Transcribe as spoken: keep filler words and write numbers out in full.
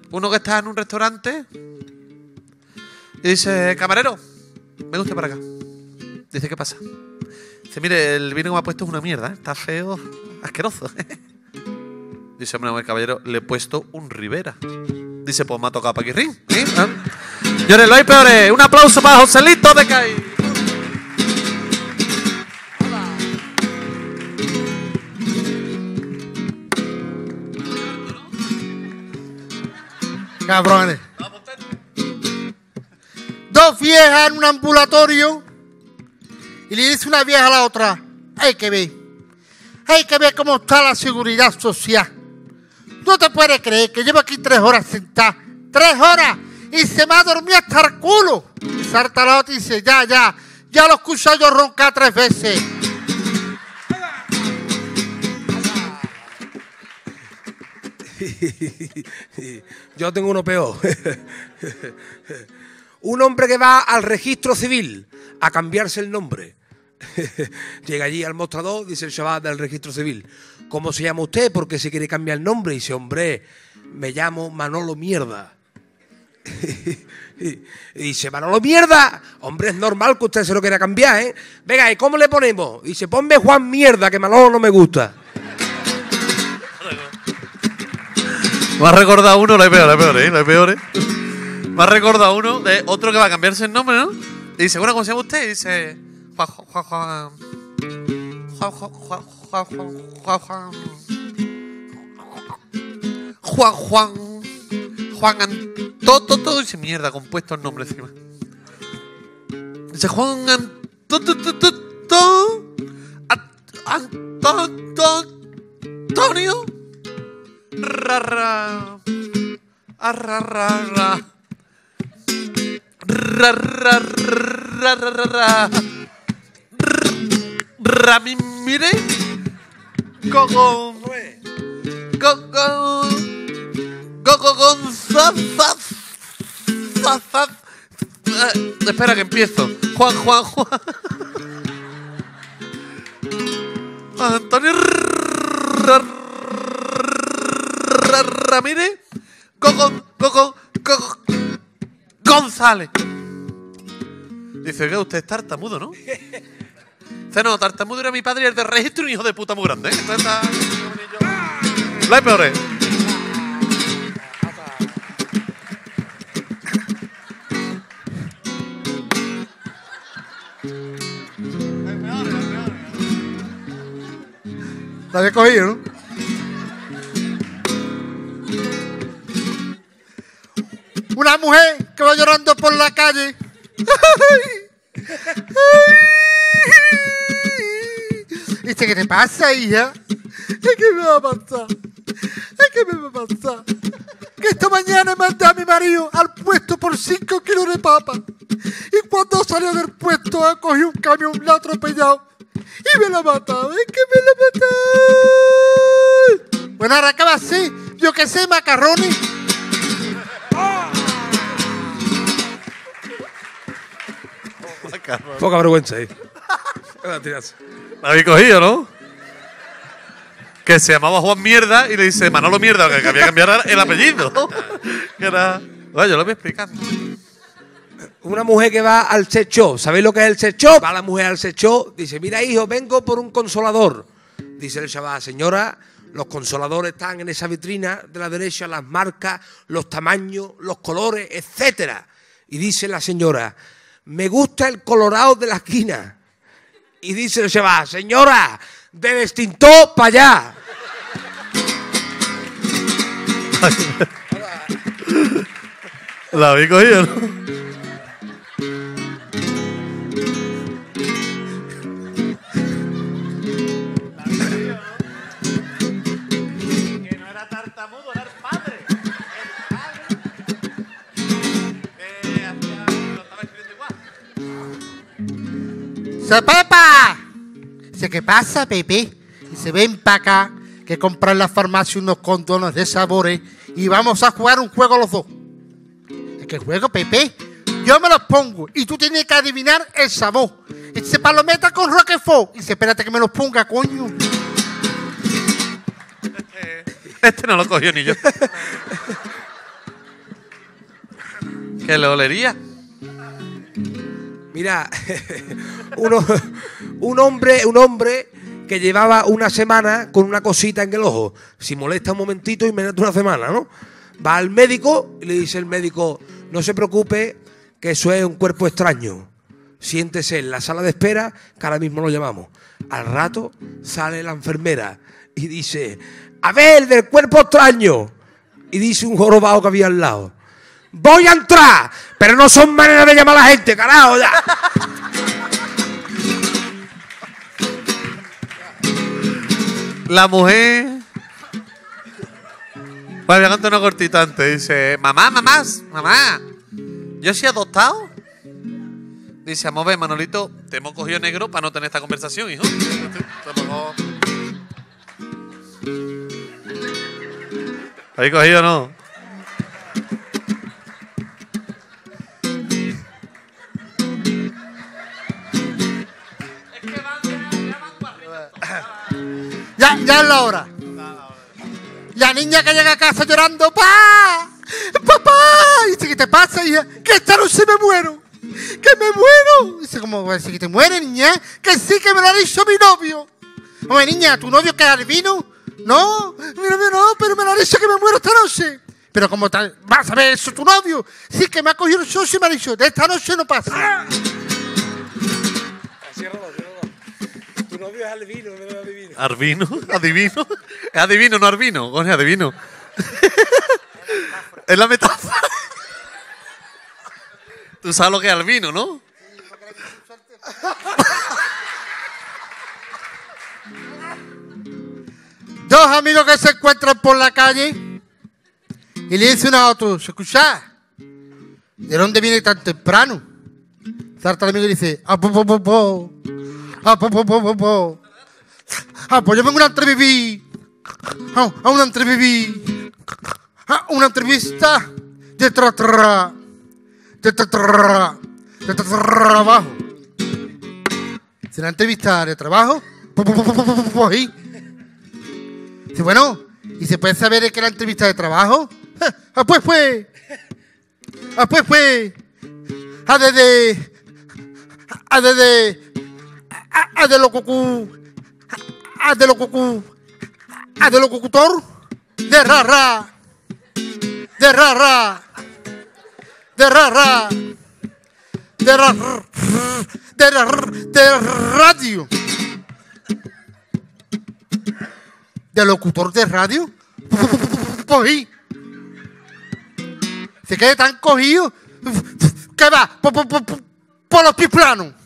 uno que está en un restaurante y dice, camarero, venga usted para acá. Dice, ¿qué pasa? Dice, mire, el vino que me ha puesto es una mierda, ¿eh? Está feo, asqueroso. Dice, hombre, caballero, le he puesto un Ribera. Dice, pues me ha tocado Paquirrín. ¿Sí? ¿Ah? Señores, lo hay peores. Un aplauso para Joselito de Cai. Cabrones. Dos viejas en un ambulatorio y le dice una vieja a la otra, hay que ver, hay que ver cómo está la seguridad social. No te puedes creer que llevo aquí tres horas sentada, tres horas, y se me ha dormido hasta el culo. Y salta la otra y dice, ya, ya, ya lo he escuchado yo roncar tres veces. Yo tengo uno peor. Un hombre que va al registro civil a cambiarse el nombre. Llega allí al mostrador, dice el chaval del registro civil, ¿cómo se llama usted? ¿Por qué se quiere cambiar el nombre? Y dice, hombre, me llamo Manolo Mierda. Y dice, Manolo Mierda, hombre, es normal que usted se lo quiera cambiar, ¿eh? Venga, ¿y cómo le ponemos? Y dice, ponme Juan Mierda, que Manolo no me gusta. Me ha recordado uno, lo hay peor, lo hay peor, ¿eh? Lo hay peor, ¿eh? Me ha recordado uno de otro que va a cambiarse el nombre, ¿no? Y dice, bueno, ¿cómo se llama usted? Y dice, Juan, Juan, Juan, Juan, Juan, Juan, Juan, Juan, Juan, Juan, Juan, Juan Antoto, todo dice mierda, compuesto el nombre encima. Dice Juan Antoto, Antonio, ra ra, ra ra ra. Ra, ra, ra, ra, ra, ra. Ramírez Gogo Gogo Gogo González. Espera que empiezo. Juan Juan Juan Antonio Ramírez Gogo Gogo Gogo González. Dice, oiga, usted es tartamudo, ¿no? Dice, no, tartamudo era mi padre y el de registro, un hijo de puta muy grande, ¿eh? Esto está... La hay peores. La había cogido, ¿no? Una mujer que va llorando por la calle. Dice, ¿qué te pasa, hija? ¿Qué me va a pasar? ¿Qué me va a pasar? Que esta mañana mandé a mi marido al puesto por cinco kilos de papa. Y cuando salió del puesto, ha cogido un camión, la ha atropellado. Y me la ha matado. ¿Es que me la ha matado? Bueno, ahora, ¿qué va a hacer? Yo qué sé, macarrones. Poca vergüenza ahí. La habéis cogido, ¿no? Que se llamaba Juan Mierda y le dice Manolo Mierda, que había que cambiar el apellido. Que era... Bueno, yo lo voy explicando. Una mujer que va al sex shop. ¿Sabéis lo que es el sex shop? Va la mujer al sex shop, dice, mira hijo, vengo por un consolador. Dice el chaval, señora, los consoladores están en esa vitrina de la derecha, las marcas, los tamaños, los colores, etcétera. Y dice la señora, me gusta el colorado de la esquina. Y dice el chaval, señora, del extintor para allá. La habéis cogido, ¿no? Que no era tartamudo, era el padre. El padre. Que hacía, lo estaba escribiendo igual. ¡Se Pepa! Dice, ¿qué pasa, Pepe? Dice, ven para acá, que comprar en la farmacia unos condones de sabores y vamos a jugar un juego los dos. ¿Qué juego, Pepe? Yo me los pongo y tú tienes que adivinar el sabor. Y dice, palometa con Roquefort. Y dice, espérate que me los ponga, coño. Este, este no lo cogió ni yo. ¿Qué le olería? Mira, uno, un hombre, un hombre que llevaba una semana con una cosita en el ojo. Si molesta un momentito, imagínate una semana, ¿no? Va al médico y le dice el médico, no se preocupe, que eso es un cuerpo extraño. Siéntese en la sala de espera, que ahora mismo lo llamamos. Al rato sale la enfermera y dice, a ver, del cuerpo extraño. Y dice un jorobado que había al lado, voy a entrar, pero no son maneras de llamar a la gente, carajo, ya. La mujer... Bueno, voy a contar una cortita antes. Dice, mamá, mamá, mamá, ¿yo soy adoptado? Dice, vamos a ver, Manolito, te hemos cogido negro para no tener esta conversación, hijo. ¿Habéis cogido o no? Ya, ya es la hora. La niña que llega a casa llorando, ¡pa! ¡Papá! Y dice, ¿qué te pasa, hija? Que esta noche me muero. ¡Que me muero! Dice, ¿cómo va a decir que te mueres, niña? Que sí, que me lo ha dicho mi novio. Hombre, niña, ¿tu novio que es albino? No, mi novio no, pero me lo ha dicho que me muero esta noche. Pero como tal, vas a ver eso, tu novio. Sí, que me ha cogido el socio y me ha dicho, de esta noche no pasa. ¡Ah! Tu novio es albino, no es adivino. ¿Arbino? ¿Adivino? Es adivino, no arbino. Coño, adivino. Es la metáfora. Tú sabes lo que es albino, ¿no? Dos amigos que se encuentran por la calle y le dicen a otro, escucha, ¿de dónde viene tan temprano? Salta el amigo y dice, ah, po, po, po, po. Ah, po, po, po, po, po. Ah, pues yo vengo a una entrevista. Ah, a una entrevista. Ah, una entrevista de tra, tra, de tra, tra, de tra, trabajo. ¿Se la entrevista de trabajo? Po, po, po, po, po, po, ahí. Dice, bueno, ¿y se puede saber qué es la entrevista de trabajo? Ah, pues, pues. Ah, pues, pues. Ah, desde. Ah, desde. Ah, de lo cucú. Ah, de lo cucú. Ah, de lo cucutor. De ra, ra. De ra, ra. De ra, ra. De ra, de ra, de radio. ¿De locutor de radio? Cogí. Se queda tan cogido que va por, por, por, por los pies planos.